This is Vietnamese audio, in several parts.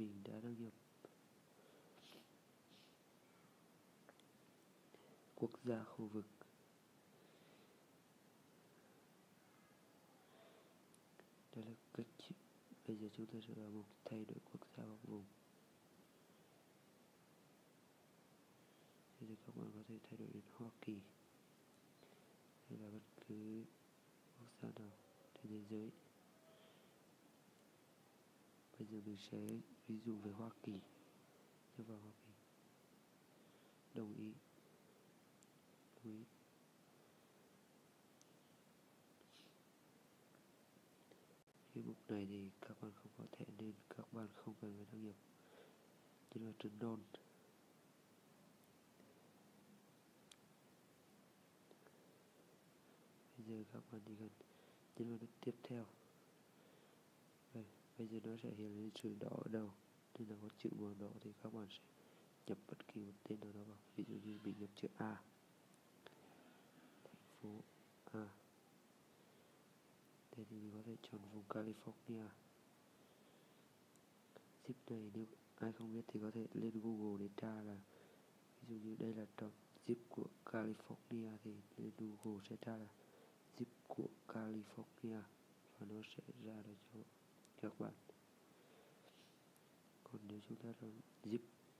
mình đã đăng nhập quốc gia khu vực. Đây là cách bây giờ chúng ta sẽ vào mục thay đổi quốc gia hoặc vùng. Bây giờ các bạn có thể thay đổi đến Hoa Kỳ hay là bất cứ quốc gia nào trên thế giới. Bây giờ mình sẽ ví dụ về Hoa Kỳ. Nhấp vào Hoa Kỳ, đồng ý. Cái mục này thì các bạn không có thẻ nên các bạn không cần phải đăng nhập. Nhấn vào chữ Done. Bây giờ các bạn chỉ cần nhấn vào nút tiếp theo. Bây giờ nó sẽ hiện lên chữ đỏ ở đầu, nên là có chữ màu đỏ thì các bạn sẽ nhập bất kỳ một tên nào đó vào. Ví dụ như mình nhập chữ A, thành phố A. Đây thì mình có thể chọn vùng California. Zip này nếu ai không biết thì có thể lên Google để tra, là ví dụ như đây là zip của California thì lên Google sẽ tra là zip của California và nó sẽ ra được cho các bạn. Còn nếu chúng ta chọn zip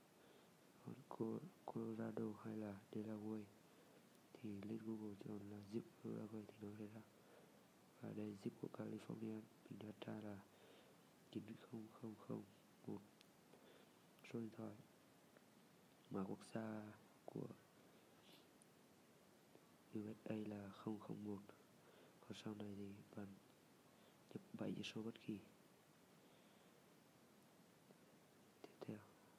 Colorado hay là Delaware thì lên Google chọn là zip Delaware thì nó sẽ ra. Và đây zip của California mình đã tra là 90001. Số điện thoại, mã quốc gia của USA là 001. Còn sau này thì bạn nhập 7 chữ số bất kỳ. Tiếp theo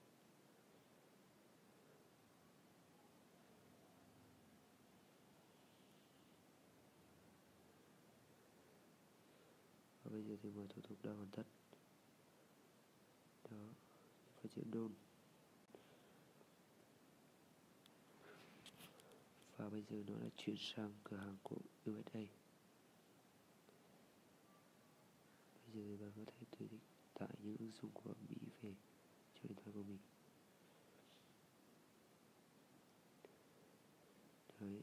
và bây giờ thì mọi thủ tục đã hoàn tất. Đó, phải chữ Done. Và bây giờ nó đã chuyển sang cửa hàng của USA. Bây giờ thì bạn có thể tùy thích tải những ứng dụng của Mỹ về cho điện thoại của mình. Đấy.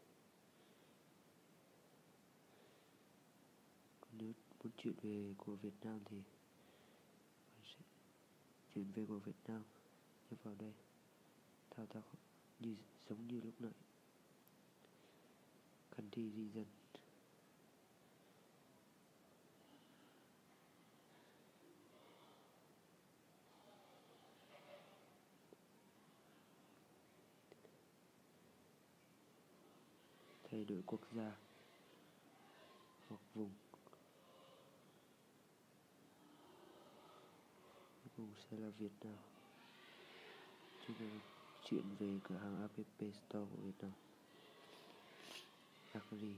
Còn nếu muốn chuyển về của Việt Nam thì bạn sẽ chuyển về của Việt Nam, nhấp vào đây, thao tác giống như lúc nãy. Country region. Thay đổi quốc gia hoặc vùng. Vùng sẽ là Việt Nam. Chúng ta chuyển về cửa hàng App Store của Việt Nam. Agree.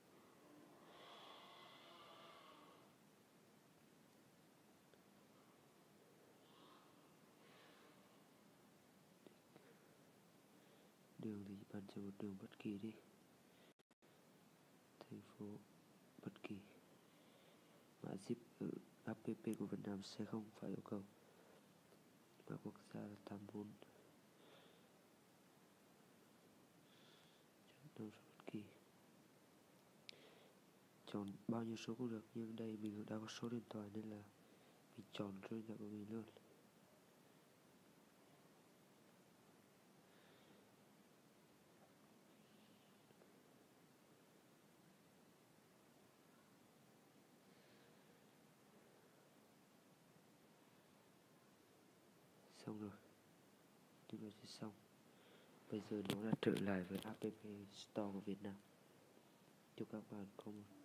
Đường thì bạn chọn một đường bất kỳ đi. Thành phố bất kỳ. Mã zip ở app của Việt Nam sẽ không phải yêu cầu. Mã quốc gia là 84. Chọn số bất kỳ. Chọn bao nhiêu số cũng được, nhưng đây mình đã có số điện thoại nên là mình chọn số điện thoại của mình luôn. Xong rồi, như vậy thì xong. Bây giờ nó đã trở lại với App Store của Việt Nam. Chúc các bạn có một